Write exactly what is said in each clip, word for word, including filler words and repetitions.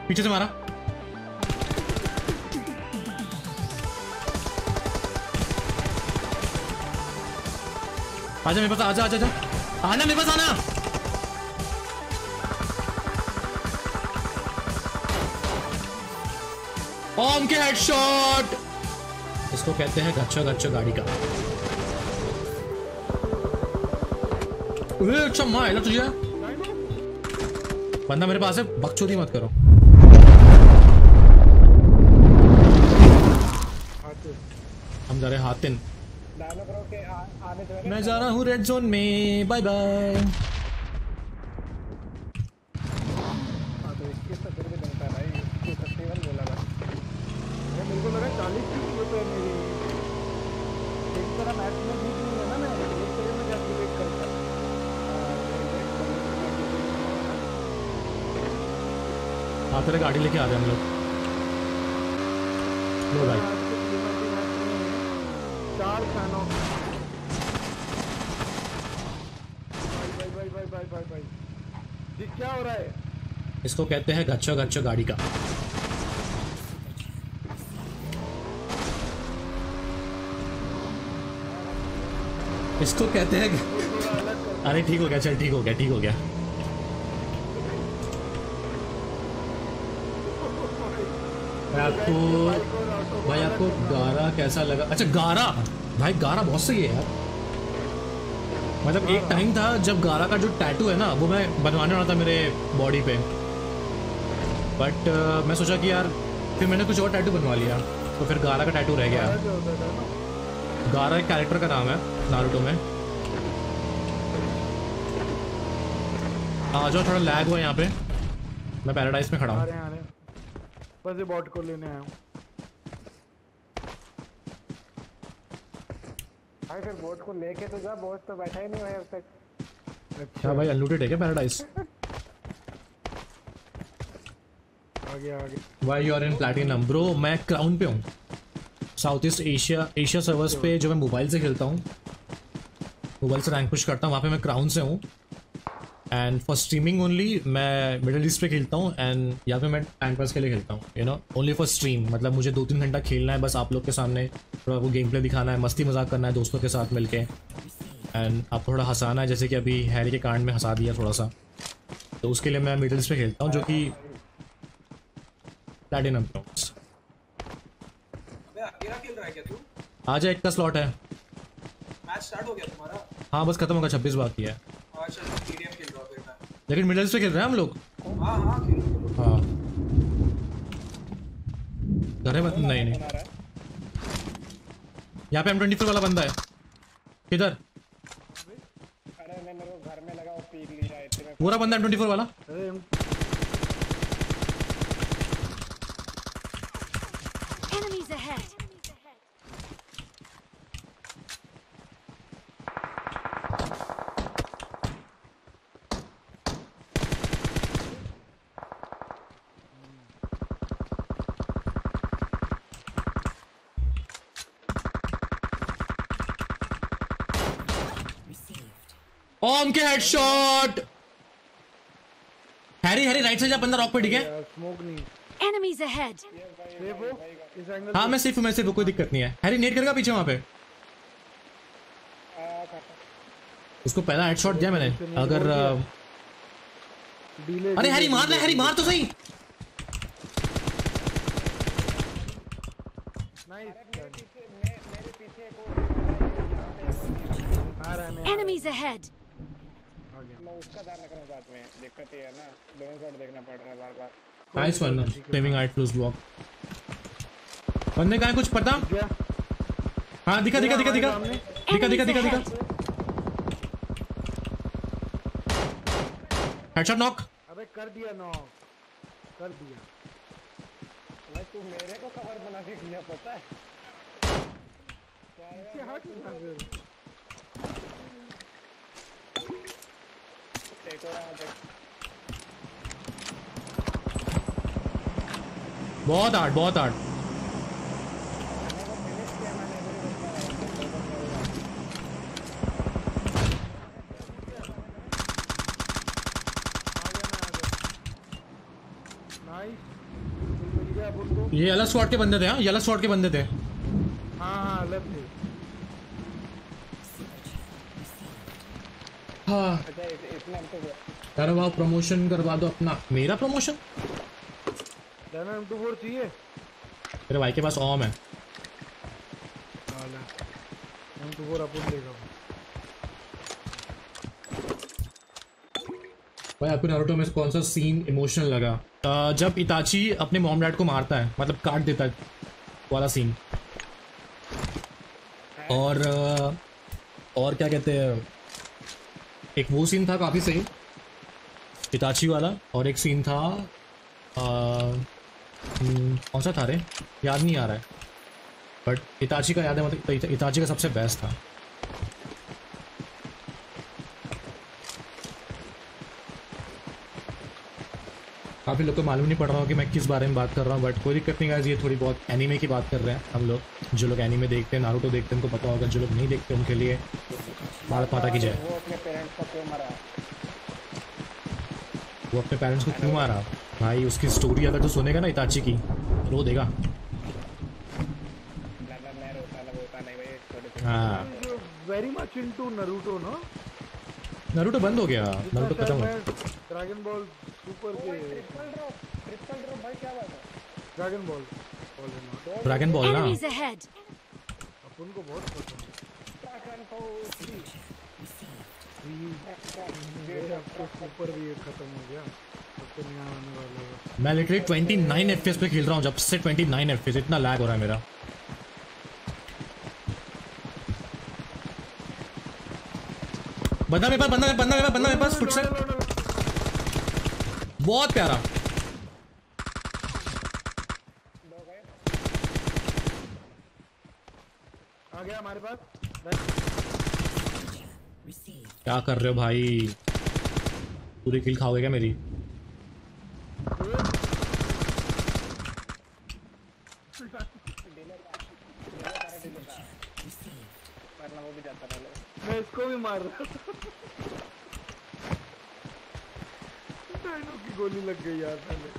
पीछे से मारा। आजा मेरे पास, आजा आजा आजा आना मेरे पास, आना। ओम के हेडशॉट। इसको कहते हैं गच्चो गच्चो गाड़ी का। अच्छा मार तुझे, बंदा मेरे पास है, बकचोदी मत करो। हम जा रहे हातिन, मैं जा रहा हूँ रेड जोन में, बाय बाय। हाँ तेरे गाड़ी लेके आ रहे हम लोग। लो भाई चार फैनों भाई भाई भाई भाई भाई भाई ये क्या हो रहा है? इसको कहते हैं गच्चो गच्चो गाड़ी का। इसको कहते हैं, अरे ठीक हो गया, चल ठीक हो गया, ठीक हो गया। आपको भाई आपको गारा कैसा लगा? अच्छा गारा, भाई गारा बहुत सही है यार। मतलब एक टाइम था जब गारा का जो टैटू है ना वो मैं बनवाने वाला था मेरे बॉडी पे, बट uh, मैं सोचा कि यार फिर मैंने कुछ और टैटू बनवा लिया, तो फिर गारा का टैटू रह गया। गारा एक कैरेक्टर का नाम है नारुतो में। आ जाओ, थोड़ा लैग हुआ यहाँ पे, मैं पैराडाइज में खड़ा हूँ। बस ये बॉट को लेने आया हूँ। भाई फिर बोट को लेके तो जा, बोट तो बैठा ही नहीं है अब तक। अच्छा भाई अनलूटेड है क्या पैराडाइज? आगे आगे। Why you are in platinum bro? मैं क्राउन पे हूँ, South East Asia Asia servers पे, जो मैं मोबाइल से खेलता हूँ, मोबाइल से रैंक पुश करता हूँ, वहाँ पे मैं क्राउन से हूँ। एंड फॉर स्ट्रीमिंग ओनली मैं मिडिल ईस्ट पे खेलता हूँ, एंड यहाँ पे मैं टाइम पास के लिए खेलता हूँ, you know, only for stream. मतलब मुझे दो तीन घंटा खेलना है बस, आप लोग के सामने थोड़ा वो गेम प्ले दिखाना है, मस्ती मजाक करना है दोस्तों के साथ मिलके, एंड आप थोड़ा हंसाना है, जैसे कि अभी हैरी के कांड में हंसा दिया थोड़ा सा, तो उसके लिए मैं मिडिल ईस्ट पे खेलता हूँ, जो कि प्लैटिनम ब्रॉन्ज। आज एक का स्लॉट है। मैच स्टार्ट हो गया तुम्हारा? हाँ बस खत्म होगा, छब्बीस बाकी है। अच्छा मीडियम खेल रहा हूं, लेकिन मिडिल ईस्ट पे खेल रहे हैं हम लोग। हाँ हाँ खेल रहे। हाँ घर में नहीं नहीं, यहाँ पे एम ट्वेंटी फोर वाला बंदा है। किधर? अरे मैं मेरे को घर में लगा, वो पीक ली रहा है पूरा बंदा एम ट्वेंटी फोर वाला। Enemies ahead. ओम के हेडशॉट। हैरी हैरी राइट से जा, बंदा रॉक पे ठीक है। स्मोक नहीं। Enemies ahead. देखो हाँ मैं सिर्फ मैं सिर्फ कोई दिक्कत नहीं है। हैरी नेट करेगा पीछे वहाँ पे। उसको पहला हेडशॉट दिया मैंने। अगर अरे हैरी मार ले, हैरी मार तो सही। Enemies ahead. उसका ध्यान रखना साथ में, दिक्कत ये है ना, दोनों साइड देखना पड़ रहा है बार बार। Nice one, taming out close block. बंदे का है कुछ पता? हाँ दिखा दिखा दिखा दिखा दिखा दिखा दिखा दिखा हेडशॉट नॉक। अबे कर दिया नॉक, कर दिया भाई। तू मेरे को कवर बना के किया पता है? क्या हट ना फिर बहुत हार्ड बहुत हार्ड। नाइस मिल गया अपन को। ये अलग स्क्वाड के बंदे थे। हाँ ये अलग स्क्वाड के बंदे थे। हाँ हाँ अलग थे। हाँ अच्छा इस- इसमें हमको अरे वाह प्रमोशन करवा दो अपना। मेरा प्रमोशन डैना एम टू फोर चाहिए। मेरे भाई के पास ओम है। एम टू फोर अपन लेगा। भाई आपको नारुतो में कौन सा सीन इमोशनल लगा? uh, जब इताची अपने मॉम डैड को मारता है, मतलब काट देता है वाला सीन। और uh, और क्या कहते हैं, एक वो सीन था काफ़ी सही इताची वाला, और एक सीन था uh, कौन सा था रे, याद नहीं आ रहा है, बट इताची का याद है। मतलब इताची का सबसे बेस्ट था। काफ़ी लोग को मालूम नहीं पड़ रहा हो कि मैं किस बारे में बात कर रहा हूँ, बट कोई दिक्कत नहीं गाइस, ये थोड़ी बहुत एनीमे की बात कर रहे हैं हम लोग। जो लोग एनीमे देखते हैं, नारुतो देखते हैं, उनको पता होगा। जो लोग नहीं देखते उनके लिए भारत माता की जय। वो अपने पेरेंट्स को क्यों मारा? वो अपने पेरेंट्स को क्यों मारा? भाई उसकी स्टोरी अगर तो सुनेगा ना इताची की, रो देगा। हाँ वेरी मच इनटू नारुतो ना। नारुतो बंद हो गया, नारुतो खत्म हो गया। ड्रैगन बॉल सुपर के ट्रिपल ड्रॉप ट्रिपल ड्रॉप भाई क्या बात है? ड्रैगन बॉल ड्रैगन बॉल ना Enemies ahead. अपन को बहुत पसंद है। ड्रैगन बॉल सुपर भी खत्म हो गया, अब तो नया आने वाला है। मैं literally twenty nine F P S पे खेल रहा हूँ, जब से twenty nine F P S, इतना लैग हो रहा है मेरा। बंदा मेरे पास, बंदा बंदा मेरे पास, बंदा मेरे पास, फुट से बहुत प्यारा। आ गया हमारे पास। क्या कर रहे हो भाई? पूरी किल खाओगे क्या मेरी? मैं इसको भी मार रहा था। की गोली लग गई यार पहले।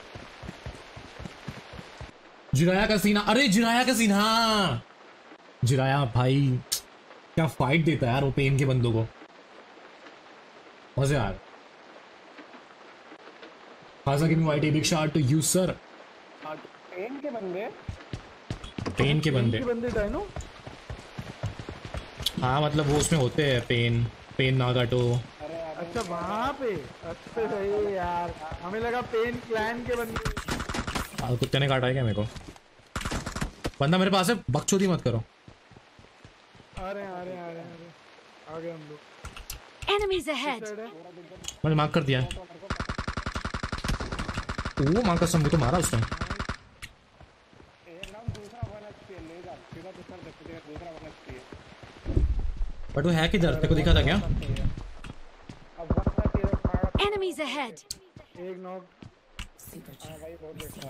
जिराया का सीन, अरे जिराया का सीन, हाँ जिराया भाई क्या फाइट देता है यार वो पेन के बंदों को, मजे यार। खासा give me white a big shot to you sir. Pen के बंदे पेन के बंदे के बंदे डायनो। हाँ मतलब वो उसमें होते हैं, पेन पेन नागाटो। अच्छा वहाँ पे, अच्छा सही यार, हमें लगा पेन क्लैन के बंदे। हाँ कुत्ते ने काटा है क्या मेरे को? बंदा मेरे पास है, बकचोदी मत करो। आ रहे आ रहे आ रहे आ गए हम लोग। Enemies ahead. मैंने मार्क कर दिया है। वो मार कसम, वो तो मारा उसने। बट वो है किधर, तेरे को दिखा था क्या? Enemies ahead. एक नॉक। हाँ भाई बहुत अच्छा।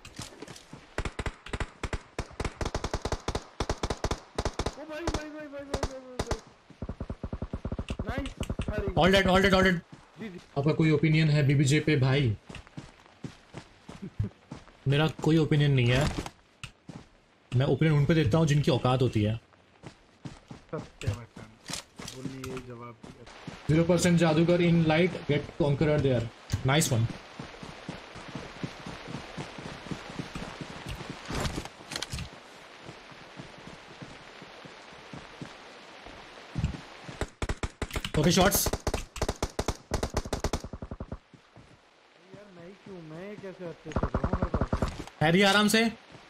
ओ भाई भाई भाई भाई भाई भाई। Nice. All dead all dead all dead. आपका कोई ओपिनियन है बीबीजे पे भाई? मेरा कोई ओपिनियन नहीं है। मैं ओपिनियन उन पे देता हूँ जिनकी औकात होती है। बोलिए जवाब दिया। जीरो परसेंट जादूगर in light get conqueror there. Nice one. Okay shots. यार नहीं क्यों, मैं कैसे अच्छे से जाऊँ मेरे पास। हैरी आराम से।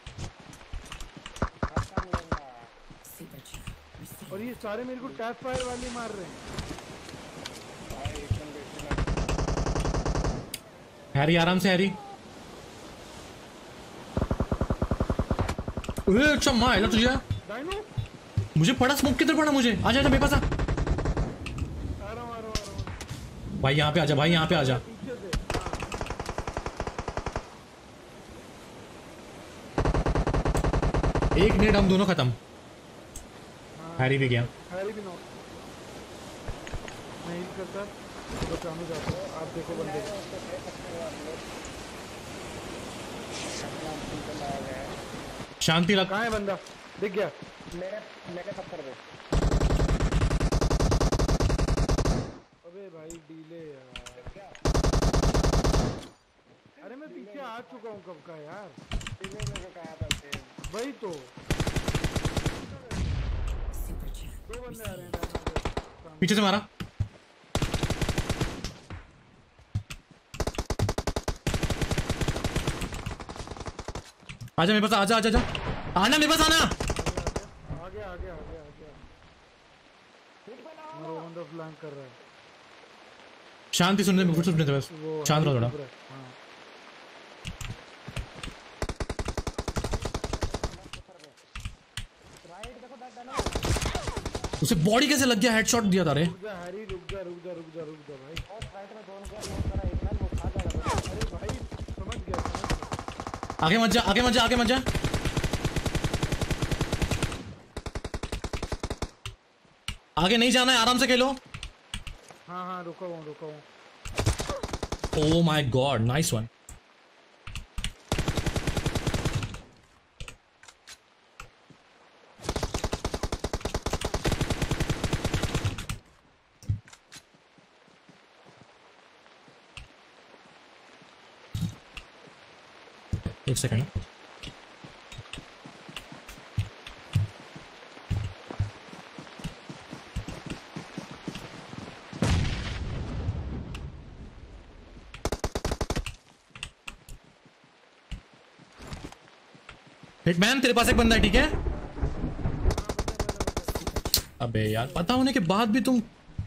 और ये सारे मेरे को टैप फायर वाले मार रहे हैं। हैरी आराम से हैरी। ओए अच्छा मार तुझे। डायनो मुझे पड़ा स्मोक किधर पड़ा मुझे? आजा आजा मेरे पास आ। आ रहा हूँ आ रहा हूँ आ रहा हूँ। भाई यहाँ पे आजा, भाई यहाँ पे आजा। पीछे से एक नेट हम दोनों खत्म। हैरी भी गया। हैरी भी नॉक। मैं हिल करता बचाने जाता हूँ। आप देखो बंदे शांति रख। कहाँ है बंदा? दिख गया मेरे मेरे पत्थर पे। अबे भाई डीले यार। अरे मैं पीछे आ चुका हूँ कब का यार। डीले में कहा था सेम वही तो। दो बंदे आ रहे हैं पीछे से मारा। आजा मेरे पास, आजा आजा आजा आना मेरे पास आना। आगे आगे आगे आगे मेरा बंदा फ्लैंक कर रहा है। शांति सुनने में कुछ सुनने दे बस, शांत रहो थोड़ा। उसे बॉडी कैसे लग गया? हेडशॉट दिया था रे। रुक जा हैरी, रुक जा रुक जा रुक जा रुक जा भाई। और राइट में दोनों का लोग करा एक मैन वो खा जाएगा। अरे भाई समझ गया। आगे मत जा, आगे मत जा, आगे मत जा। आगे नहीं जाना है, आराम से खेलो। हाँ हाँ रुका हूँ रुका हूँ। Oh my god, nice one. एक सेकंड। हिटमैन तेरे पास एक बंदा है, ठीक है? अबे यार पता होने के बाद भी तुम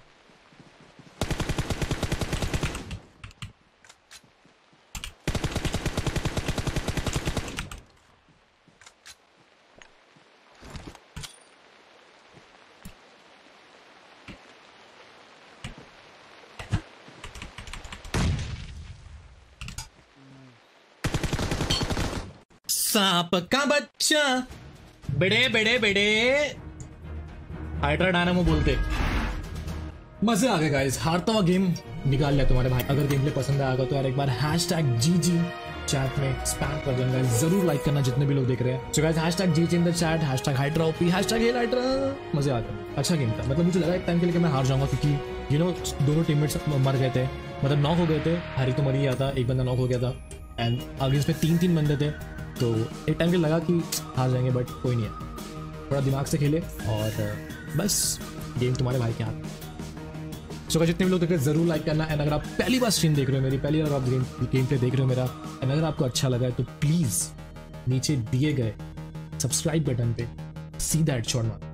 सांप का बच्चा बड़े बड़े बड़े हाइड्रा डायनामो बोलते। मजे आ गए गाइस, हारता हुआ गेम निकाल लिया तुम्हारे भाई। अगर गेम प्ले पसंद आएगा तो यार एक बार hashtag G G chat में स्पैम कर देना, जरूर लाइक करना जितने भी लोग देख रहे हैं। So guys hashtag G G in the chat, hashtag Hydra OP, hashtag hail Hydra. मजे आ गए, अच्छा गेम था। मतलब मुझे लगा एक टाइम के लिए मैं हार जाऊंगा क्योंकि यू नो दोनों टीममेट्स मर गए थे, मतलब नॉक हो गए थे। हरी तो मर ही गया था, एक बंदा नॉक हो गया था एंड आगे इसमें तीन तीन बंदे थे। तो एक टाइम के लगा कि हार जाएंगे, बट कोई नहीं है, थोड़ा दिमाग से खेले और बस गेम तुम्हारे भाई के हाथ। सो जितने भी लोग देख रहे हैं जरूर लाइक करना। एंड अगर आप पहली बार स्ट्रीम देख रहे हो मेरी, पहली बार आप गेम गेम प्ले देख रहे हो मेरा, एंड अगर आपको अच्छा लगा है तो प्लीज़ नीचे दिए गए सब्सक्राइब बटन पे सीधा हेडशॉट मारो।